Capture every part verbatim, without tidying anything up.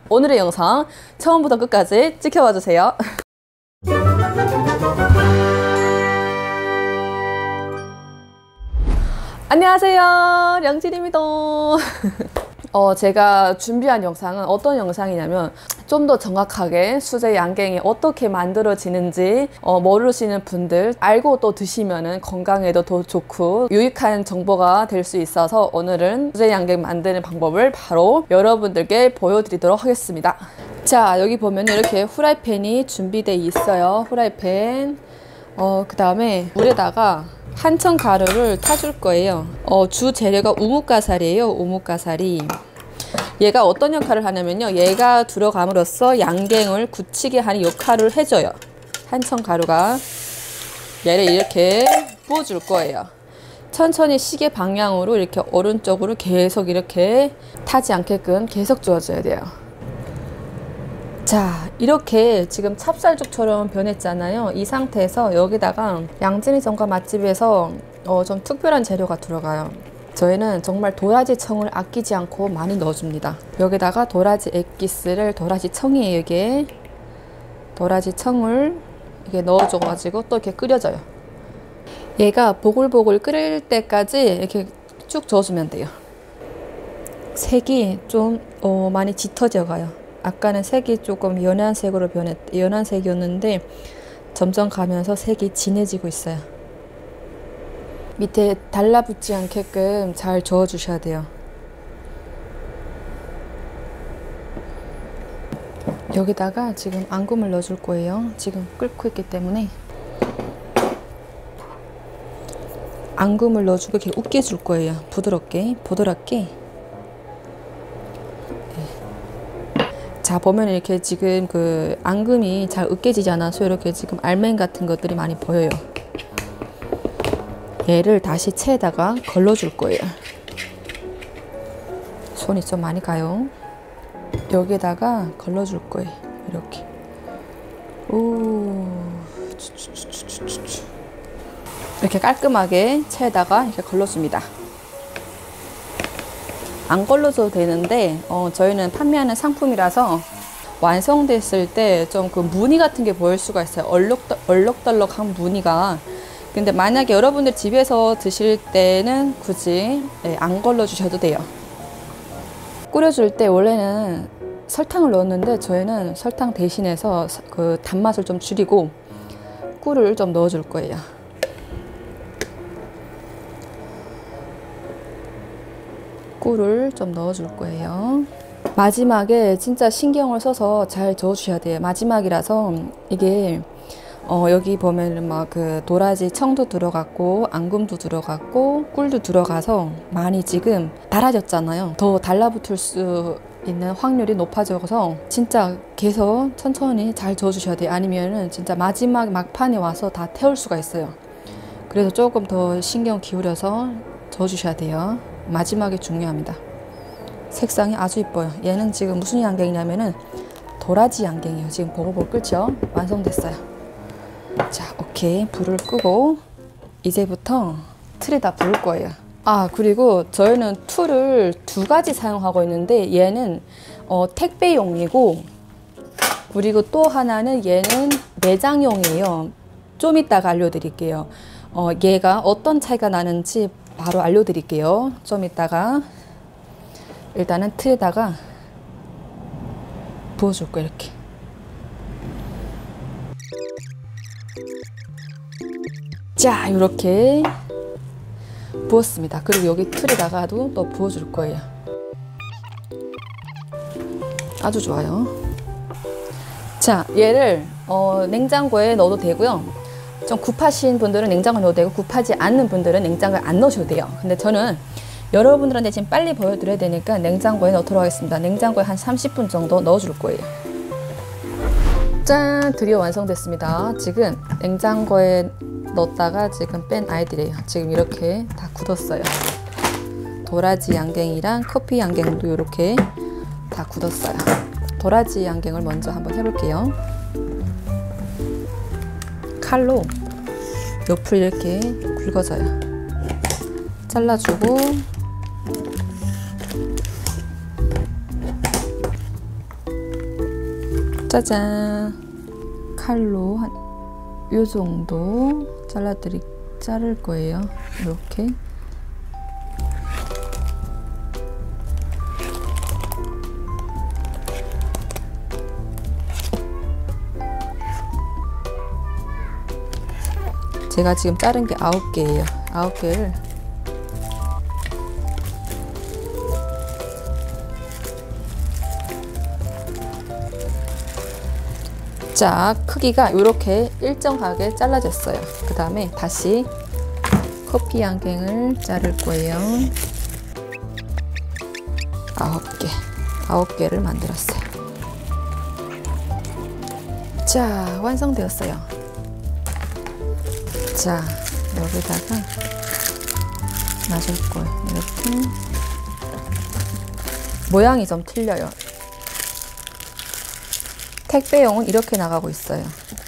오늘의 영상 처음부터 끝까지 지켜봐 주세요. 안녕하세요, 량진입니다. 어, 제가 준비한 영상은 어떤 영상이냐면 좀 더 정확하게 수제 양갱이 어떻게 만들어지는지 어, 모르시는 분들 알고 또 드시면은 건강에도 더 좋고 유익한 정보가 될 수 있어서 오늘은 수제 양갱 만드는 방법을 바로 여러분들께 보여드리도록 하겠습니다. 자, 여기 보면 이렇게 후라이팬이 준비되어 있어요. 후라이팬. 어, 그 다음에 물에다가 한천 가루를 타줄 거예요. 어, 주 재료가 우뭇가사리예요. 우뭇가사리. 얘가 어떤 역할을 하냐면요, 얘가 들어감으로써 양갱을 굳히게 하는 역할을 해줘요. 한천 가루가 얘를 이렇게 부어줄 거예요. 천천히 시계 방향으로 이렇게 오른쪽으로 계속 이렇게 타지 않게끔 계속 주어줘야 돼요. 자, 이렇게 지금 찹쌀죽처럼 변했잖아요. 이 상태에서 여기다가 양진이 전과 맛집에서 어, 좀 특별한 재료가 들어가요. 저희는 정말 도라지 청을 아끼지 않고 많이 넣어줍니다. 여기다가 도라지 액기스를, 도라지 청이에요 이게. 도라지 청을 이렇게 넣어줘가지고 또 이렇게 끓여줘요. 얘가 보글보글 끓일 때까지 이렇게 쭉 저어주면 돼요. 색이 좀 어, 많이 짙어져 가요. 아까는 색이 조금 연한 색으로 변했, 연한 색이었는데 점점 가면서 색이 진해지고 있어요. 밑에 달라붙지 않게끔 잘 저어 주셔야 돼요. 여기다가 지금 앙금을 넣어 줄 거예요. 지금 끓고 있기 때문에 앙금을 넣어주고 이렇게 으깨 줄 거예요. 부드럽게, 부드럽게. 자, 보면 이렇게 지금 그 앙금이 잘 으깨지지 않아서 이렇게 지금 알맹이 같은 것들이 많이 보여요. 얘를 다시 체에다가 걸러줄 거예요. 손이 좀 많이 가요. 여기에다가 걸러줄 거예요. 이렇게. 오. 이렇게 깔끔하게 체에다가 이렇게 걸러줍니다. 안 걸러줘도 되는데 어, 저희는 판매하는 상품이라서 완성됐을 때 좀 그 무늬 같은 게 보일 수가 있어요. 얼룩덜, 얼룩덜룩한 무늬가. 근데 만약에 여러분들 집에서 드실 때는 굳이 네, 안 걸러 주셔도 돼요. 끓여줄 때 원래는 설탕을 넣었는데 저희는 설탕 대신해서 그 단맛을 좀 줄이고 꿀을 좀 넣어줄 거예요. 꿀을 좀 넣어줄 거예요. 마지막에 진짜 신경을 써서 잘 저어주셔야 돼요. 마지막이라서 이게 어, 여기 보면은 막 그 도라지 청도 들어갔고 앙금도 들어갔고 꿀도 들어가서 많이 지금 달아졌잖아요. 더 달라붙을 수 있는 확률이 높아져서 진짜 계속 천천히 잘 저어주셔야 돼요. 아니면은 진짜 마지막 막판에 와서 다 태울 수가 있어요. 그래서 조금 더 신경 기울여서 저어주셔야 돼요. 마지막이 중요합니다. 색상이 아주 이뻐요. 얘는 지금 무슨 양갱이냐면은 도라지 양갱이에요. 지금 보글보글 끓죠? 완성됐어요. 자, 오케이. 불을 끄고 이제부터 틀에다 부을 거예요. 아, 그리고 저희는 툴을 두 가지 사용하고 있는데 얘는 어, 택배용이고 그리고 또 하나는 얘는 매장용이에요. 좀 이따가 알려드릴게요. 어, 얘가 어떤 차이가 나는지 바로 알려드릴게요. 좀 이따가. 일단은 틀에다가 부어줄 거예요. 이렇게. 자, 이렇게 부었습니다. 그리고 여기 틀에다가도 또 부어줄 거예요. 아주 좋아요. 자, 얘를 어, 냉장고에 넣어도 되고요. 좀 급하신 분들은 냉장고에 넣어도 되고 급하지 않는 분들은 냉장고에 안 넣으셔도 돼요. 근데 저는 여러분들한테 지금 빨리 보여드려야 되니까 냉장고에 넣도록 하겠습니다. 냉장고에 한 삼십 분 정도 넣어줄 거예요. 짠! 드디어 완성됐습니다. 지금 냉장고에 넣었다가 지금 뺀 아이들이에요. 지금 이렇게 다 굳었어요. 도라지 양갱이랑 커피 양갱도 이렇게 다 굳었어요. 도라지 양갱을 먼저 한번 해볼게요. 칼로 옆을 이렇게 굵어져요. 잘라주고 짜잔! 칼로 한 요 정도 잘라드리 자를 거예요. 이렇게. 제가 지금 자른 게 아홉 개예요. 아홉 개를 자, 크기가 이렇게 일정하게 잘라졌어요. 그 다음에 다시 커피 양갱을 자를 거예요. 아홉 개, 아홉 개를 만들었어요. 자, 완성되었어요. 자, 여기다가 놔줄 거예요. 이렇게. 모양이 좀 틀려요. 택배용은 이렇게 나가고 있어요.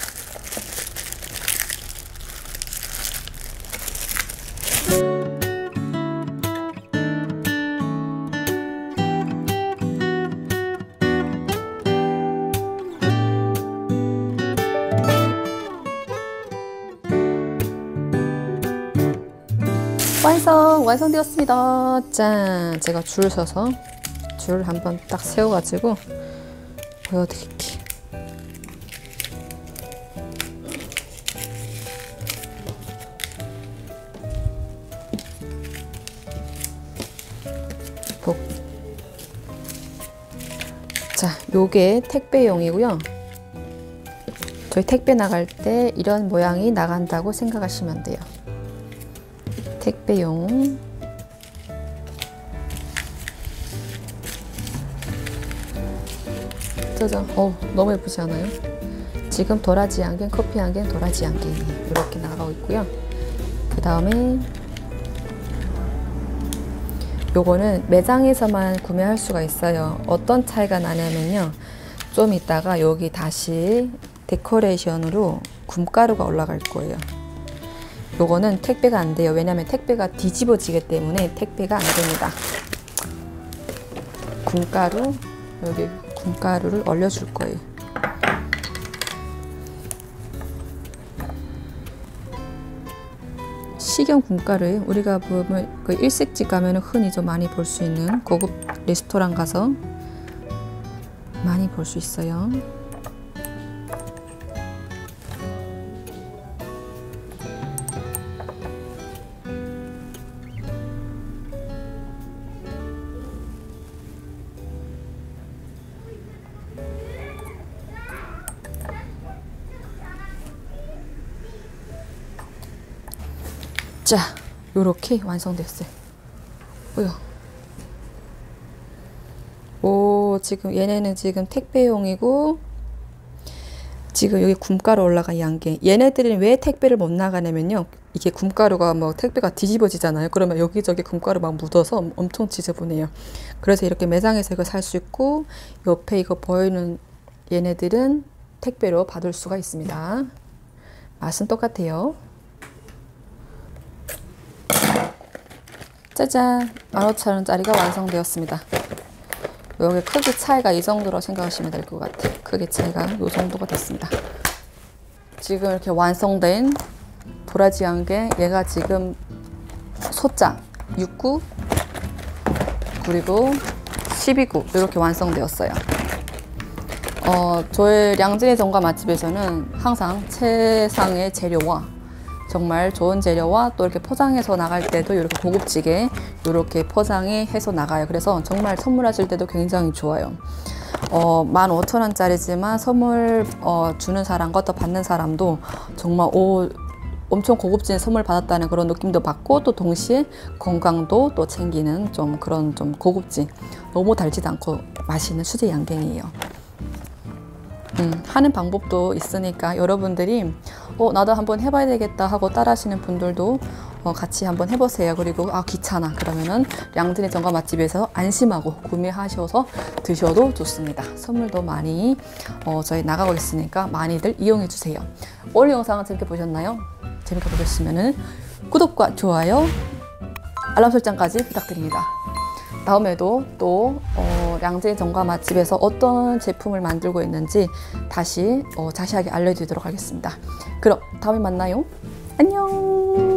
완성! 완성되었습니다. 짠! 제가 줄 서서 줄 한번 딱 세워가지고 보여드릴게요. 복. 자, 요게 택배용이고요. 저희 택배 나갈 때 이런 모양이 나간다고 생각하시면 돼요. 택배용. 짜잔. 어, 너무 예쁘지 않아요? 지금 도라지 안경, 커피 안경, 도라지 안경이 이렇게 나가고 있고요. 그 다음에 요거는 매장에서만 구매할 수가 있어요. 어떤 차이가 나냐면요, 좀 이따가 여기 다시 데코레이션으로 굼가루가 올라갈 거예요. 요거는 택배가 안 돼요. 왜냐면 택배가 뒤집어지기 때문에 택배가 안 됩니다. 굼가루, 여기 굼가루를 올려줄 거예요. 식용 굼가루예요. 우리가 보면 그 일식집 가면 흔히 좀 많이 볼 수 있는 고급 레스토랑 가서 많이 볼 수 있어요. 자, 요렇게 완성됐어요. 뭐야? 오, 지금 얘네는 지금 택배용이고, 지금 여기 굼가루 올라간 양갱. 얘네들은 왜 택배를 못 나가냐면요, 이게 굼가루가 뭐 택배가 뒤집어지잖아요. 그러면 여기저기 굼가루 막 묻어서 엄청 지저분해요. 그래서 이렇게 매장에서 이거 살 수 있고, 옆에 이거 보이는 얘네들은 택배로 받을 수가 있습니다. 맛은 똑같아요. 짜잔! 만 오천 원짜리가 완성되었습니다. 여기 크기 차이가 이 정도로 생각하시면 될 것 같아요. 크기 차이가 이 정도가 됐습니다. 지금 이렇게 완성된 도라지 안경, 얘가 지금 소자 육 구 그리고 십이 구 이렇게 완성되었어요. 어, 저의 량진의 정가 맛집에서는 항상 최상의 재료와 정말 좋은 재료와 또 이렇게 포장해서 나갈 때도 이렇게 고급지게 이렇게 포장해 해서 나가요. 그래서 정말 선물하실 때도 굉장히 좋아요. 어, 만 오천 원짜리지만 선물 어, 주는 사람과 또 받는 사람도 정말 오, 엄청 고급진 선물 받았다는 그런 느낌도 받고, 또 동시에 건강도 또 챙기는 좀 그런 좀 고급진, 너무 달지도 않고 맛있는 수제 양갱이에요. 음, 하는 방법도 있으니까 여러분들이 어, 나도 한번 해봐야 되겠다 하고 따라 하시는 분들도 어, 같이 한번 해보세요. 그리고 아 귀찮아 그러면은 량진의 정가 맛집에서 안심하고 구매하셔서 드셔도 좋습니다. 선물도 많이 어, 저희 나가고 있으니까 많이들 이용해 주세요. 오늘 영상은 재밌게 보셨나요? 재밌게 보셨으면은 구독과 좋아요, 알람 설정까지 부탁드립니다. 다음에도 또 어, 양재 정가 맛집에서 어떤 제품을 만들고 있는지 다시 어, 자세하게 알려드리도록 하겠습니다. 그럼 다음에 만나요. 안녕.